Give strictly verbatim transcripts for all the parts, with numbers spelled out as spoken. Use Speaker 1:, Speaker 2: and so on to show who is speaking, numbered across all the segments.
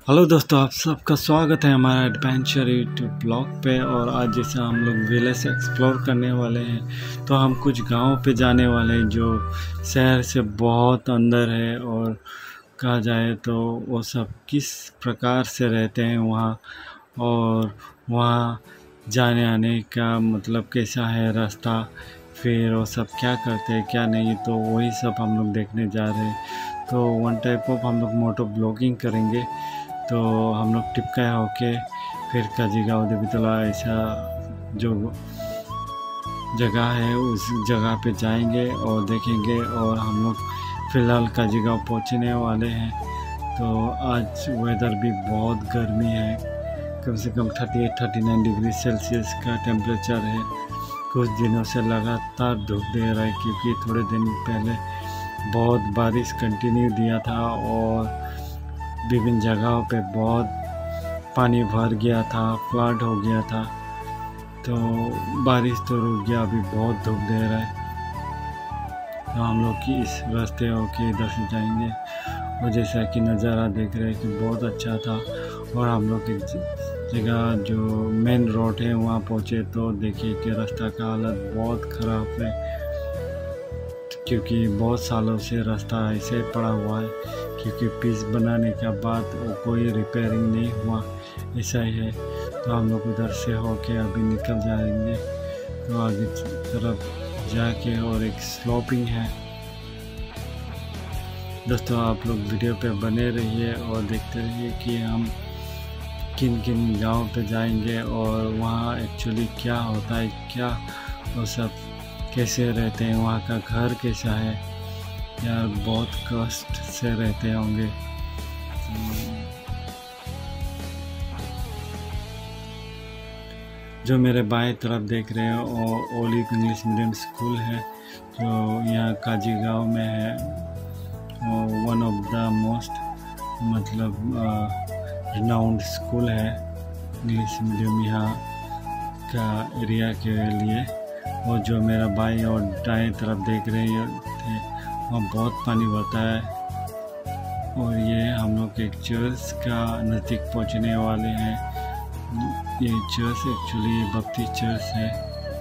Speaker 1: Hello दोस्तों, आप सबका स्वागत है हमारा एडवेंचर यूट्यूब ब्लॉग पे। और आज जैसे हम लोग विलेज एक्सप्लोर करने वाले हैं, तो हम कुछ गांव पे जाने वाले हैं जो शहर से बहुत अंदर है। और कहा जाए तो वो सब किस प्रकार से रहते हैं वहाँ, और वहाँ जाने आने का मतलब कैसा है रास्ता, फिर वो सब क्या करते हैं क्या नहीं, तो वही सब हम लोग देखने जा रहे हैं। तो वन टाइप ऑफ हम लोग मोटो ब्लॉगिंग करेंगे। तो हम लोग टिपका होके फिर काजीगांव देवीतला ऐसा जो जगह है उस जगह पे जाएंगे और देखेंगे। और हम लोग फ़िलहाल काजीगांव पहुंचने वाले हैं। तो आज वेदर भी बहुत गर्मी है, कम से कम अड़तीस उनतालीस डिग्री सेल्सियस का टेम्परेचर है। कुछ दिनों से लगातार धूप दे रहा है, क्योंकि थोड़े दिन पहले बहुत बारिश कंटिन्यू दिया था और विभिन्न जगहों पे बहुत पानी भर गया था, फ्लड हो गया था। तो बारिश तो रुक गया, अभी बहुत धूप दे रहा है। तो हम लोग की इस रास्ते होके इधर से जाएंगे। और जैसा कि नज़ारा देख रहे हैं कि बहुत अच्छा था। और हम लोग एक जगह जो मेन रोड है वहाँ पहुँचे, तो देखिए कि रास्ता का हालत बहुत ख़राब है, क्योंकि बहुत सालों से रास्ता ऐसे पड़ा हुआ है, क्योंकि पीस बनाने के बाद वो कोई रिपेयरिंग नहीं हुआ, ऐसा ही है। तो हम लोग उधर से होके अभी निकल जाएंगे। तो आगे तरफ जाके और एक स्लोपिंग है। दोस्तों, आप लोग वीडियो पे बने रहिए और देखते रहिए कि हम किन किन गांव पे जाएंगे और वहाँ एक्चुअली क्या होता है, क्या वो सब कैसे रहते हैं, वहाँ का घर कैसा है। यार बहुत कष्ट से रहते होंगे। जो मेरे बाएं तरफ देख रहे हो वो ओलिव इंग्लिश मीडियम स्कूल है, जो यहाँ काजीगांव में है। वन ऑफ द मोस्ट मतलब रिनाउंड स्कूल है इंग्लिश मीडियम यहाँ का एरिया के लिए। और जो मेरा बाएं और दाएं तरफ देख रहे थे वहाँ बहुत पानी बहता है। और ये हम लोग एक चर्च का नज़दीक पहुँचने वाले हैं। ये चर्च एक्चुअली बप्टिस्ट चर्च है।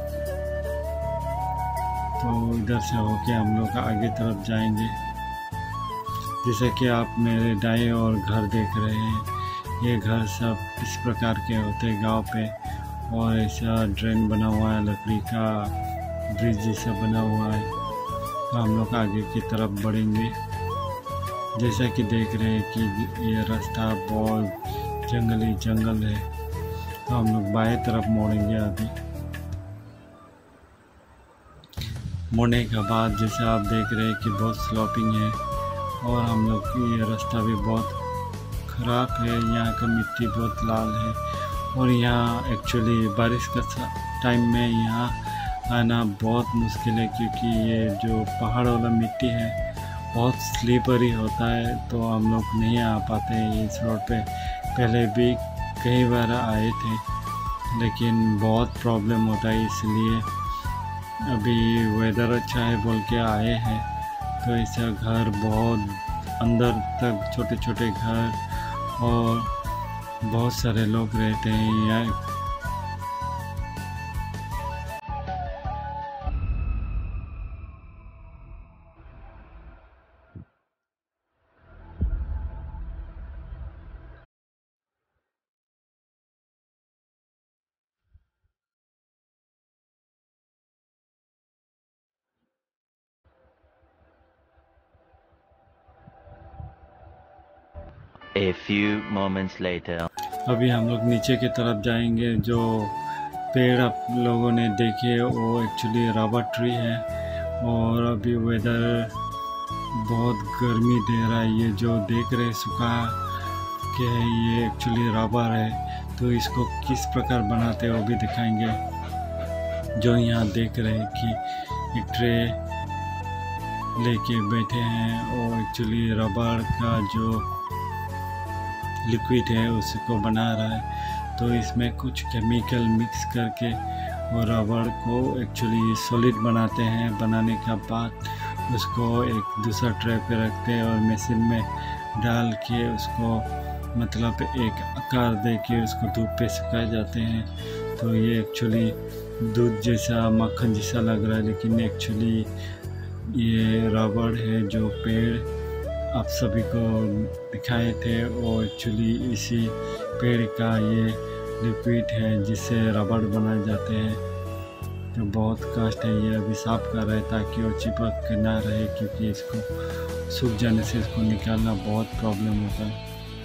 Speaker 1: तो इधर से होके हम लोग आगे तरफ जाएंगे। जैसे कि आप मेरे दाएं और घर देख रहे हैं, ये घर सब इस प्रकार के होते हैं गांव पे। और ऐसा ड्रेन बना हुआ है, लकड़ी का ब्रिज जैसा बना हुआ है। तो हम लोग आगे की तरफ बढ़ेंगे। जैसा कि देख रहे हैं कि ये रास्ता बहुत जंगली जंगल है। तो हम लोग बाएं तरफ मोड़ेंगे अभी। मोड़ने के बाद जैसे आप देख रहे हैं कि बहुत स्लोपिंग है और हम लोग ये रास्ता भी बहुत ख़राब है। यहाँ का मिट्टी बहुत लाल है। और यहाँ एक्चुअली बारिश का टाइम में यहाँ आना बहुत मुश्किल है, क्योंकि ये जो पहाड़ वाला मिट्टी है बहुत स्लीपरी होता है। तो हम लोग नहीं आ पाते हैं इस रोड पे। पहले भी कई बार आए थे, लेकिन बहुत प्रॉब्लम होता है, इसलिए अभी वेदर अच्छा है बोल के आए हैं। तो ऐसा घर बहुत अंदर तक, छोटे छोटे घर और बहुत सारे लोग रहते हैं यहाँ।
Speaker 2: A few moments later.
Speaker 1: अभी हम लोग नीचे की तरफ जाएंगे। जो पेड़ आप लोगों ने देखे वो एक्चुअली रबर ट्री है। और अभी वेदर बहुत गर्मी दे रहा है। ये जो देख रहे सुखा के है, ये एक्चुअली रबर है। तो इसको किस प्रकार बनाते हैं वो भी दिखाएंगे। जो यहाँ देख रहे हैं कि एक ट्रे लेके बैठे हैं, वो एक्चुअली रबर का जो लिक्विड है उसको बना रहा है। तो इसमें कुछ केमिकल मिक्स करके वो रबर को एक्चुअली सॉलिड बनाते हैं। बनाने के बाद उसको एक दूसरा ट्रे पे रखते हैं और मशीन में डाल के उसको मतलब एक आकार दे के उसको धूप पे सुखाए जाते हैं। तो ये एक्चुअली दूध जैसा मक्खन जैसा लग रहा है, लेकिन एक्चुअली ये रबड़ है जो पेड़ आप सभी को दिखाए थे, और एक्चुअली इसी पेड़ का ये लिक्विड है जिससे रबड़ बनाए जाते हैं। तो बहुत कष्ट है, ये अभी साफ कर रहे हैं ताकि वो चिपक के ना रहे, क्योंकि इसको सूख जाने से इसको निकालना बहुत प्रॉब्लम होता है।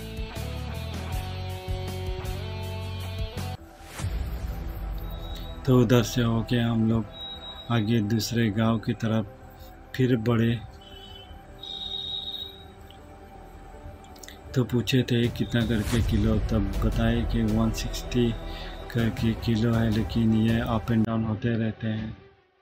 Speaker 1: तो उधर से होके हम लोग आगे दूसरे गांव की तरफ फिर बढ़े। तो पूछे थे कितना करके किलो, तब बताए कि एक सौ साठ करके किलो है, लेकिन ये अप एंड डाउन होते रहते हैं।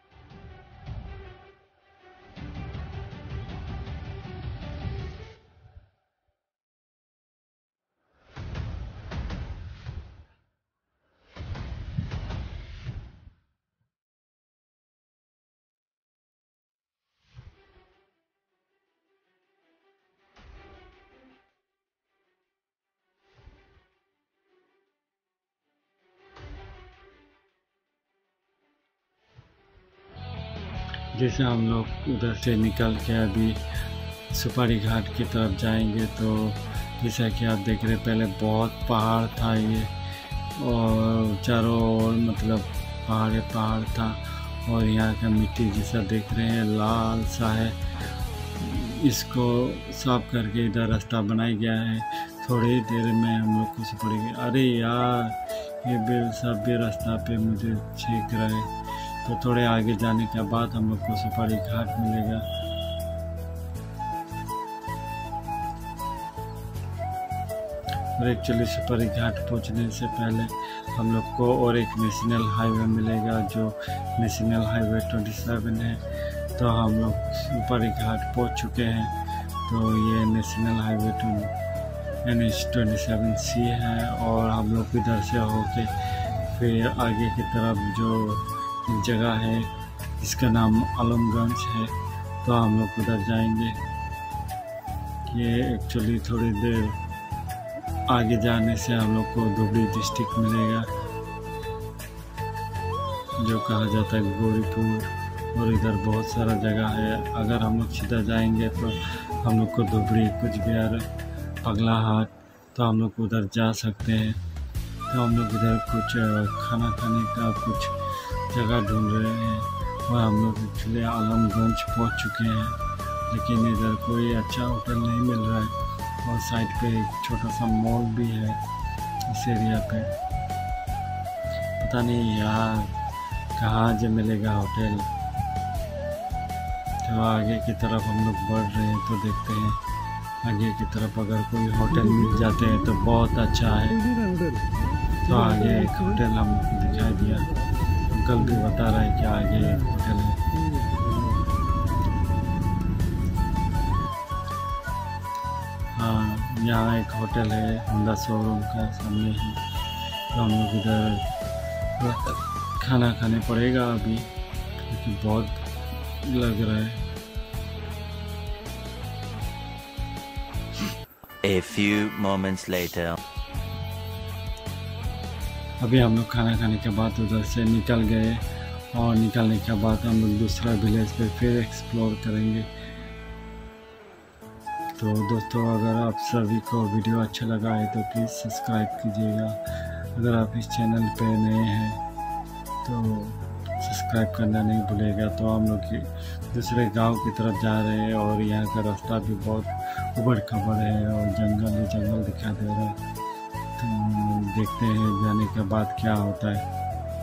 Speaker 1: जैसे हम लोग उधर से निकल के अभी सुपारी घाट की तरफ जाएंगे, तो जैसा कि आप देख रहे पहले बहुत पहाड़ था ये, और चारों ओर मतलब पहाड़ पहाड़ था, और यहाँ का मिट्टी जैसा देख रहे हैं लाल सा है। इसको साफ करके इधर रास्ता बनाया गया है। थोड़ी देर में हम लोग को सुपारी, अरे यार ये बेल सब भी रास्ता पे मुझे छेक रहे। तो थोड़े आगे जाने के बाद हम लोग को सुपारी घाट मिलेगा। और एक्चुअली सुपारी घाट पहुंचने से पहले हम लोग को और एक नेशनल हाईवे मिलेगा, जो नेशनल हाईवे सत्ताईस है। तो हम लोग सुपारी घाट पहुंच चुके हैं। तो ये नेशनल हाईवे एन एच सत्ताईस सी है, और हम लोग इधर से होके फिर आगे की तरफ जो जगह है जिसका नाम आलमगंज है, तो हम लोग उधर जाएंगे। ये एक्चुअली थोड़ी देर आगे जाने से हम लोग को धुबरी डिस्ट्रिक्ट मिलेगा, जो कहा जाता है गौरीपुर, और इधर बहुत सारा जगह है। अगर हम लोग सीधा जाएंगे तो हम लोग को धुबरी, कुछ बिहार, पगलाहाट, तो हम लोग उधर जा सकते हैं। तो हम लोग इधर कुछ खाना खाने का कुछ जगह ढूंढ रहे हैं, और हम लोग एक्चुअली आलमगंज पहुंच चुके हैं, लेकिन इधर कोई अच्छा होटल नहीं मिल रहा है। और साइड पे एक छोटा सा मॉल भी है इस एरिया पे। पता नहीं यार कहाँ जो मिलेगा होटल। तो आगे की तरफ हम लोग बढ़ रहे हैं, तो देखते हैं आगे की तरफ अगर कोई होटल मिल जाते हैं तो बहुत अच्छा है। तो आगे एक होटल हमको दिखाई दिया, अंकल भी बता रहा है कि आगे एक होटल है। हाँ, यहाँ एक होटल है होंडा शोरूम का सामने ही। तो हम लोग इधर खाना खाने पड़ेगा अभी, क्योंकि बहुत लग रहा है।
Speaker 2: A few moments later.
Speaker 1: अभी हम लोग खाना खाने के बाद उधर से निकल गए, और निकलने के बाद हम लोग दूसरा विलेज पे फिर एक्सप्लोर करेंगे। तो दोस्तों, अगर आप सभी को वीडियो अच्छा लगा है तो प्लीज़ सब्सक्राइब कीजिएगा। अगर आप इस चैनल पे नए हैं तो सब्सक्राइब करना नहीं भूलेगा। तो हम लोग दूसरे गांव की तरफ जा रहे हैं, और यहाँ का रास्ता भी बहुत उबड़ खबड़ है, और जंगल ही जंगल दिखाई दे रहा है। तो देखते हैं जाने के बाद क्या होता है।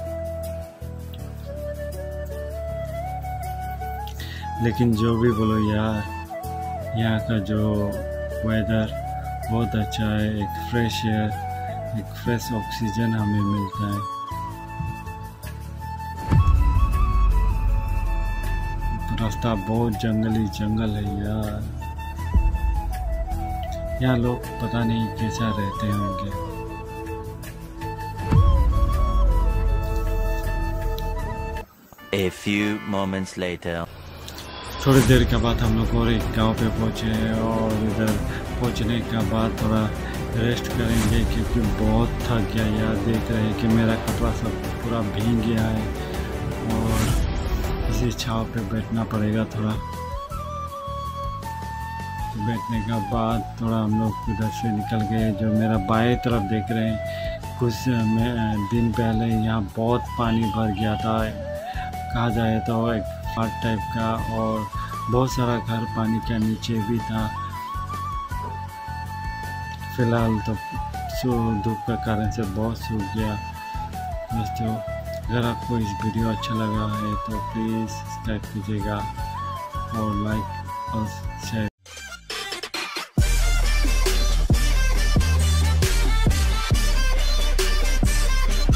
Speaker 1: लेकिन जो भी बोलो यार, यहाँ का जो वेदर बहुत अच्छा है। एक फ्रेश एयर, एक फ्रेश ऑक्सीजन हमें मिलता है। रास्ता बहुत जंगली जंगल है यार। यहाँ लोग पता नहीं कैसा रहते होंगे।
Speaker 2: A few moments later.
Speaker 1: थोड़ी देर के बाद हम लोग और एक गांव पे पहुँचे, और इधर पहुँचने के बाद थोड़ा रेस्ट करेंगे क्योंकि बहुत थक गया यार। देख रहे हैं कि मेरा कपड़ा सब पूरा भीग गया है और इसी छाँव पे बैठना पड़ेगा थोड़ा। बैठने के बाद थोड़ा हम लोग उधर से निकल गए। जो मेरा बाएं तरफ देख रहे हैं, कुछ दिन पहले यहाँ बहुत पानी भर गया था, कहा जाए तो एक फ्लड टाइप का, और बहुत सारा घर पानी के नीचे भी था। फिलहाल तो धूप का कारण से बहुत सूख गया। दोस्तों, अगर आपको इस वीडियो अच्छा लगा है तो प्लीज़ सब्सक्राइब कीजिएगा और लाइक और शेयर